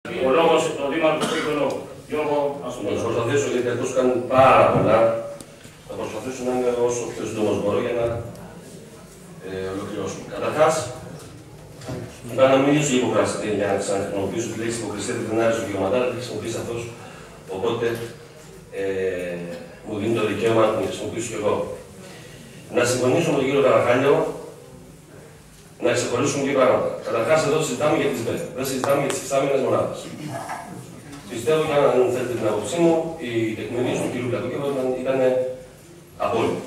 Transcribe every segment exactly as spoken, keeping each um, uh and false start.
Ο λόγος, το Δήμαρχο έχει το λόγο. Γιώργο, ας το Θα προσπαθήσω, γιατί ακούστηκαν πάρα πολλά. Θα προσπαθήσω να είμαι όσο πιο σύντομος μπορώ για να ε, ολοκληρώσουμε. Καταρχάς, είπα να μιλήσω για υποκρασία, για να ξαναχρησιμοποιήσω τη λέξη υποκρισία, δεν την άρεσε ο Γεωματάρα, τη χρησιμοποιήσει αυτός. Οπότε ε, μου δίνει το δικαίωμα να την χρησιμοποιήσω κι εγώ. Να συμφωνήσω με τον κύριο Καραχάλιο, να ξεχωρίσουμε δύο πράγματα. Καταρχάς, εδώ συζητάμε για τις ΒΕ, δεν συζητάμε για τις υφιστάμενες μονάδες. Πιστεύω, για να θέλετε την άποψή μου, η τεκμηρίωση του κ. Πλατούκεβα ήταν απόλυτη.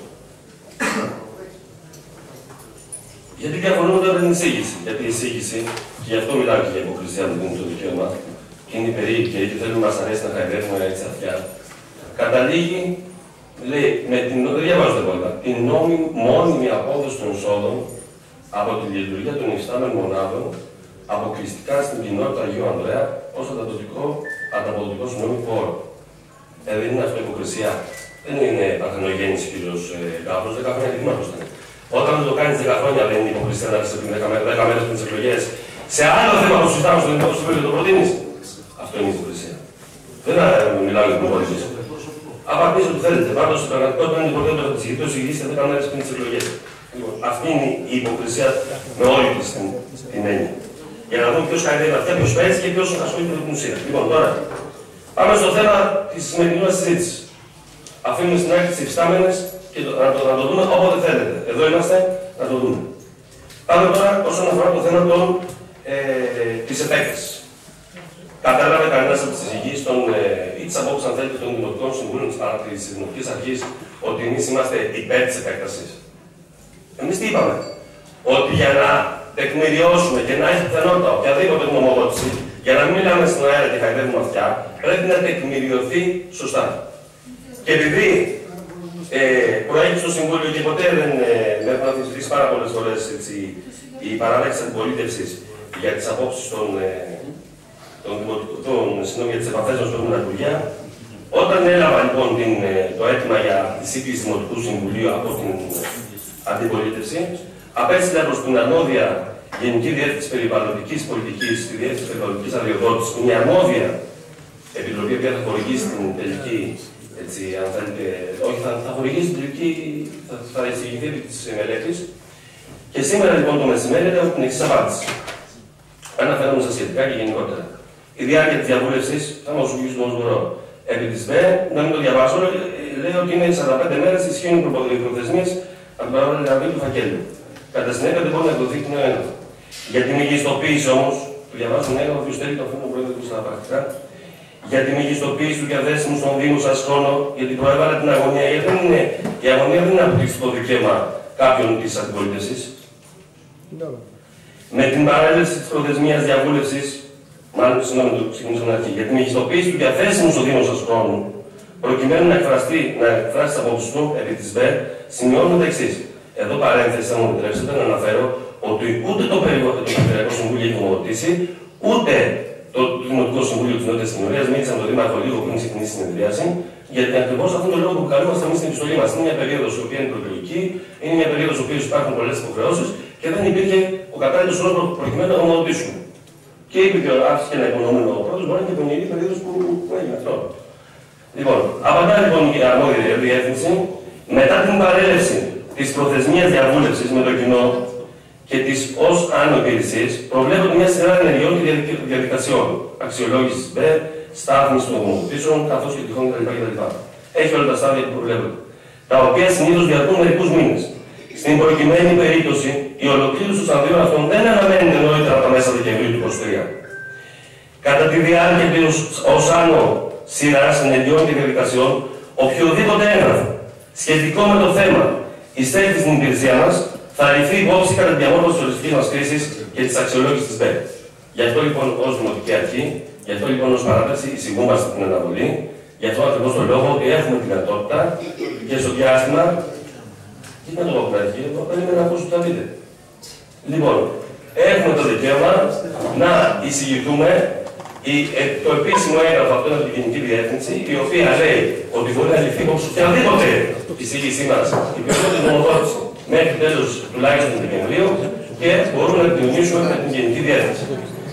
Γιατί διαφωνούμε τώρα την εισήγηση. Γιατί η εισήγηση, και γι' αυτό μιλάω και για υποκρισία, μου δίνει το δικαίωμα, και είναι περίπτωση, γιατί θέλουμε να μας αρέσει να χαϊδεύουμε έτσι αυτιά. Καταλήγει, λέει, με την, δεν διαβάζω τα υπόλοιπα, την νόμιμη, μόνιμη απόδοση των εισόδων από τη λειτουργία των υφιστάμενων μονάδων αποκλειστικά στην κοινότητα Αγίου Ανδρέα ως ανταποδοτικό συγγνώμη πόρο. Ε, δεν είναι αυτό υποκρισία. Δεν είναι παρθενογέννηση, κύριος Γάβρος, δέκα χρόνια δήμαρχος ήταν. Όταν το κάνεις δέκα χρόνια δεν είναι υποκρισία να έρθεις δέκα μέρες πριν τις εκλογές. Σε άλλο θέμα που συζητάμε στο Δημοτικό Συμβούλιο το προτείνεις. Αυτό είναι υποκρισία. Δεν μιλάω για την υποκρισία. Απαντήστε ό,τι θέλετε. Πάντως στην πραγματικότητα είναι υποκρισία να τη ηγήσετε δέκα μέρες πριν τις εκλογές. Αυτή είναι η υποκρισία με όλη της την έννοια. Για να δούμε ποιος χαϊδεύει αυτιά, ποιος παίζει και ποιος ασχολείται με την ουσία. Λοιπόν, τώρα πάμε στο θέμα της σημερινής μας συζήτησης. Αφήνουμε στην άκρη τις υφιστάμενες και το, να, το, να το δούμε όποτε θέλετε. Εδώ είμαστε να το δούμε. Πάμε τώρα όσον αφορά το θέμα των, ε, της επέκτασης. Κατάλαβε κανένας από τις εισηγήσεις ε, ή τις απόψεις, αν θέλετε, των Δημοτικών Συμβούλων της Δημοτικής Αρχής ότι εμείς είμαστε υπέρ της επέκτασης. Εμείς τι είπαμε? Ότι για να τεκμηριώσουμε και να έχει πιθανότητα οποιαδήποτε γνωμοδότηση, για να μην μιλάμε στην αέρα και χαϊδεύουμε αυτιά, πρέπει να τεκμηριωθεί σωστά. Και επειδή ε, προέκυψε στο Συμβούλιο και ποτέ δεν ε, έχουν αμφισβητήσει πάρα πολλές φορές έτσι, η παράδεξη της αντιπολίτευσης για τις απόψεις των, ε, των, των, των, για τις επαφές μας με τα Υπουργεία, όταν έλαβα λοιπόν την, το αίτημα για τη σύγκληση του Δημοτικού Συμβουλίου από την αντιπολίτευση, απέστειλα προς την αρμόδια Γενική Διεύθυνση Περιβαλλοντικής Πολιτικής, τη Διεύθυνση Περιβαλλοντικής Αδειοδότησης, μια αρμόδια επιτροπή που θα χορηγήσει την τελική, έτσι, αν θέλετε, όχι, θα, θα χορηγήσει την τελική, θα, θα εισηγηθεί επί της μελέτης. Και σήμερα λοιπόν το μεσημέρι έχω την εξής απάντηση. Αναφέρομαι στα σχετικά και γενικότερα. Η διάρκεια της διαβούλευσης, θα μου σου πείσω όμως μπορώ. Επί της ΒΕ, να μην το διαβάσω, λέω ότι είναι σαράντα πέντε μέρες, ισχύουν οι προθεσμίες από την παρόλη δηλαδή του φακέλου. Κατά συνέπεια δεν μπορεί να εκδοθεί την έγγραφο. Για την μεγιστοποίηση όμως, το διαβάζω την έγγραφο, ποιος θέλει το αφήνω πρόεδρο του στα πρακτικά. Για τη μεγιστοποίηση του διαθέσιμου στον Δήμο σας χρόνο, γιατί προέβαλα την αγωνία, γιατί δεν είναι, η αγωνία δεν είναι αποκλειστικό δικαίωμα κάποιον της αντιπολίτευσης. Με την παρέλευση της προθεσμίας διαβούλευσης, μάλλον συγγνώμη, το ξεκινήσω την αρχή, για τη μεγιστοποίηση του διαθέσιμου στον Δήμο σας χρόνου, προκειμένου να εκφραστεί, να εκφράσει τις απόψεις του επί της ΒΕ, σημειώνουμε τα εξής. Εδώ παρένθεση, αν μου επιτρέψετε, να αναφέρω ότι ούτε το Περιφερειακό Συμβούλιο έχει γνωμοδοτήσει, ούτε το Δημοτικό Συμβούλιο της Νότιας Κοινωνίας μίλησε με τον Δήμαρχο λίγο πριν ξεκινήσει η συνεδρίαση, γιατί ακριβώς αυτόν τον λόγο που καλούμαστε εμείς στην επιστολή μας. Είναι μια περίοδος η οποία είναι προεκλογική, είναι μια περίοδος η οποία υπάρχουν πολλές υποχρεώσεις και δεν υπήρχε ο κατάλληλος όρος προκειμένου να γνωμοδοτήσουμε. Και είπε και άφησε και ένα υπονοούμενο πρώτος, μπορεί να είναι και πονηρή περίοδος που, που έγινε αυτό. Λοιπόν, απαντά λοιπόν η αρμόδια διεύθυνση, μετά την παρέλευση της προθεσμίας διαβούλευσης με το κοινό και της ως άνω υπηρεσίες, προβλέπονται μια σειρά ενεργειών και διαδικασιών. Αξιολόγηση ΒΕ, στάθμιση των γνωμοδοτήσεων, καθώς και τυχόν κτλ. Έχει όλα τα στάδια που προβλέπονται, τα οποία συνήθως διαρκούν μερικούς μήνες. Στην προκειμένη περίπτωση, η ολοκλήρωση των σταδίων αυτών δεν αναμένεται νωρίτερα από τα μέσα Δεκεμβρίου του είκοσι τρία. Κατά τη διάρκεια της ως άνω σειράς ενεργειών και διαδικασιών, οποιοδήποτε έγγραφο σχετικό με το θέμα ειστέχθη στην υπηρεσία μας, θα ληφθεί υπόψη κατά τη διαμόρφωση της οριστικής μας κρίσης και της αξιολόγησης της ΒΕ. Γι' αυτό λοιπόν ως Δημοτική Αρχή, γι' αυτό λοιπόν ως παράταση εισηγούμαστε την αναβολή, γι' αυτό ακριβώς τον λόγο έχουμε τη δυνατότητα και στο διάστημα. Τι να το πω από την αρχή, εγώ περίμενα να ακούσω τι θα δείτε. Λοιπόν, έχουμε το δικαίωμα να εισηγηθούμε η, ε, το επίσημο έγγραφο αυτό από την Γενική Διεύθυνση, η οποία λέει ότι μπορεί να ληφθεί υπόψη οποιαδήποτε εισήγησή μας, η οποιαδήποτε γνωμοδότηση μέχρι τέλος τουλάχιστον του Δεκεμβρίου και μπορούμε να την κοινωνήσουμε με την Γενική Διεύθυνση.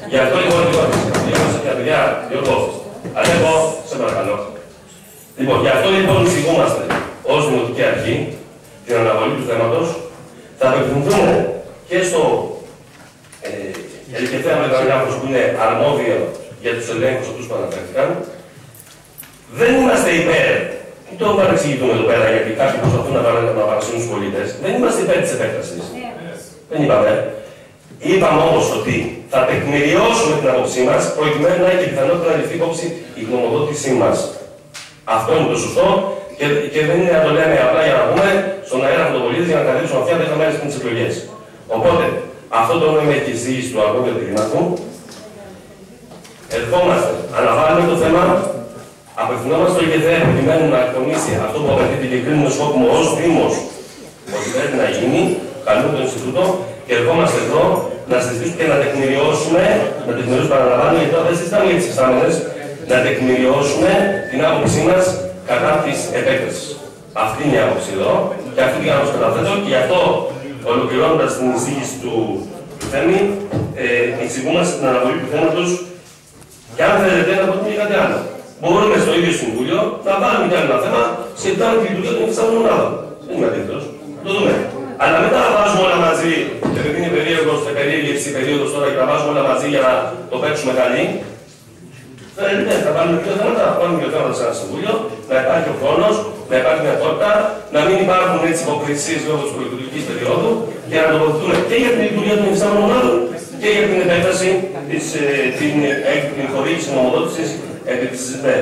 Γι' αυτό λοιπόν, λοιπόν, για παιδιά, Γιώργο, Αλέκο, σε παρακαλώ. Λοιπόν, γι' αυτό λοιπόν εισηγούμαστε ως Δημοτική Αρχή την αναβολή του θέματος. Θα απευθυνθούμε και στο ε, ελικευθέα μεταγράφος που είναι αρμόδιο για τους ελέγχους αυτούς που αναφέρθηκαν. Δεν είμαστε υπέρ, μην το παρεξηγηθούμε εδώ πέρα, γιατί κάποιοι προσπαθούν να παρασύνουν τους πολίτες. Δεν είμαστε υπέρ της επέκτασης. Δεν είπαμε. Είπαμε όμως ότι θα τεκμηριώσουμε την άποψή μας, προκειμένου να έχει πιθανότητα να ληφθεί υπόψη η γνωμοδότησή μας. Αυτό είναι το σωστό και, και δεν είναι να το λέμε απλά για να πούμε στον αέρα φωτοβολίδες για να καθίσουμε αυτιά δέκα μέρες πριν τις εκλογές. Οπότε, αυτό το νόημα έχει εισήγηση του αρμόδιου αντιδημάρχου. Ερχόμαστε, αναβάλουμε το θέμα, απευθυνόμαστε στο ΙΚΕΘΕ προκειμένου να εκπονήσει αυτό που απαιτείται και κρίνουμε σκόπιμο ως Δήμος ότι πρέπει να γίνει, καλούμε το Ινστιτούτο και ερχόμαστε εδώ να συζητήσουμε και να τεκμηριώσουμε, να τεκμηριώσουμε, παραλαμβάνω, γιατί τώρα δεν συζητάμε για τις εξάμενες, να τεκμηριώσουμε την άποψή μας κατά της επέκτασης. Αυτή είναι η άποψη εδώ και αυτή την άποψη καταθέτω και γι' αυτό, ολοκληρώνοντας την εισήγηση του, του Θέμη, ε, εισηγούμαστε την αναβολή του θέματος και αν θέλετε να πούμε κάτι άλλο. Μπορούμε στο ίδιο Συμβούλιο να βάλουμε κι άλλο ένα θέμα σχετικά με τη λειτουργία των υφιστάμενων μονάδων. Δεν είμαι αντίθετος. Το δούμε. Αλλά μετά να βάζουμε όλα μαζί, επειδή είναι περίεργος, περίεργη περίοδος τώρα και να βάζουμε όλα μαζί για να το παίξουμε καλή. Ναι, θα βάλουμε δύο θέματα, θα βάλουμε δύο θέματα σε ένα Συμβούλιο, να υπάρχει ο χρόνος, να υπάρχει δυνατότητα, να μην υπάρχουν έτσι υποκρισίες λόγω της προεκλογικής περίοδου και να τοποθετούμε και για την λειτουργία των υφιστάμενων μονάδων και για την επέκταση της την χορήγηση νομοδότησης επί της ΔΕΕ.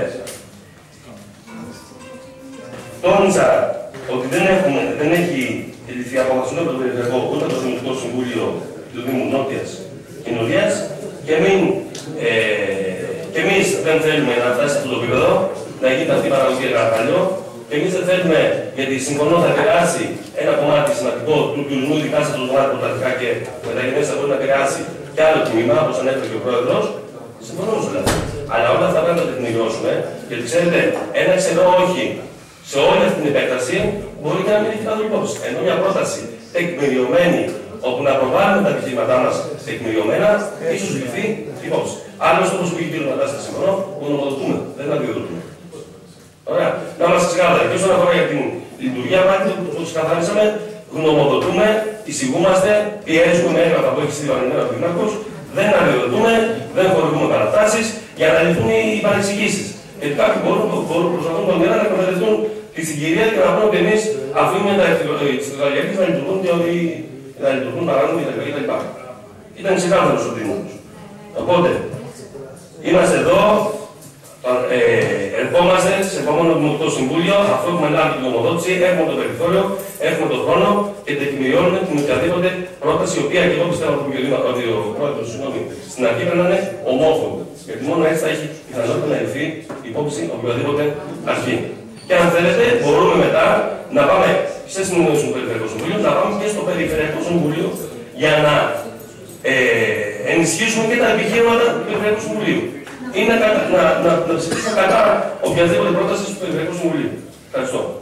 Τόνισα ότι δεν, έχουμε, δεν έχει ληφθεί απόφαση ούτε από το Περιφερειακό ούτε από το Δημοτικό Συμβούλιο του Δήμου Νότιας Κοινωνίας και, μην, ε, και εμείς δεν θέλουμε να φτάσει σε αυτό το επίπεδο, να γίνει αυτή η παραγωγή εργαλείο και εμείς δεν θέλουμε, γιατί συμφωνώ θα επηρεάσει ένα κομμάτι σημαντικό του τουρισμού, ειδικά σε αυτό το κομμάτι πρωταρχικά και μεταγενές θα μπορεί να επηρεάσει και άλλο τμήμα, όπως ανέφερε και ο Πρόεδρος. Συμφωνώ σε όλα αυτά. Αλλά όλα αυτά πρέπει να τα τεκμηριώσουμε, γιατί ξέρετε, ένα ξερό όχι σε όλη αυτή την επέκταση μπορεί και να μην έχει καθόλου υπόψη. Ενώ μια πρόταση τεκμηριωμένη, όπου να προβάλλουμε τα επιχειρήματά μας τεκμηριωμένα, ίσως ληφθεί υπόψη. Άλλωστε, όπως πήγε ο κ. Νατάσης, συμφωνώ, γνωμοδοτούμε, δεν αντιδοτούμε. Ωραία. Να είμαστε ξεκάθαροι. Και όσον αφορά για την λειτουργία, πάλι το ξεκαθαρίσαμε, γνωμοδοτούμε, εισηγούμαστε, πιέζουμε με έγγραφα που έχει στείλει ο ανενέρωτος Δημάρχος, δεν αδειοδοτούμε, δεν χορηγούμε παρατάσεις για να λυθούν οι παρεξηγήσεις. Γιατί κάποιοι μπορούν, μπορούν προσπαθούν τον μέρα να εκμεταλλευτούν τη συγκυρία και να πούμε ότι εμείς αφήνουμε τα ευτυχολογιακές να λειτουργούν και ότι να λειτουργούν παράνομοι κτλ. Ήταν ξεκάθαρος ο Δήμος. Οπότε, είμαστε εδώ, ε, ερχόμαστε σε επόμενο Δημοτικό Συμβούλιο, αφού έχουμε λάβει την νομοδότηση, έχουμε το περιθώριο, έχουμε τον χρόνο και τεκμηριώνουμε την οποιαδήποτε πρόταση, η οποία και εγώ πιστεύω ότι ο Πρόεδρος στην αρχή πρέπει να είναι ομόφωνη. Γιατί μόνο έτσι θα έχει πιθανότητα να ληφθεί υπόψη οποιαδήποτε αρχή. Και αν θέλετε, μπορούμε μετά να πάμε σε συνεννόηση του Περιφερειακού Συμβουλίου, να πάμε και στο Περιφερειακό Συμβουλίο για να ε, ενισχύσουμε και τα επιχείρηματα του Περιφερειακού Συμβουλίου. Ή να, να, να, να ψηφίσουμε κατά οποιαδήποτε πρόταση του Περιφερειακού Συμβουλίου. Ευχαριστώ.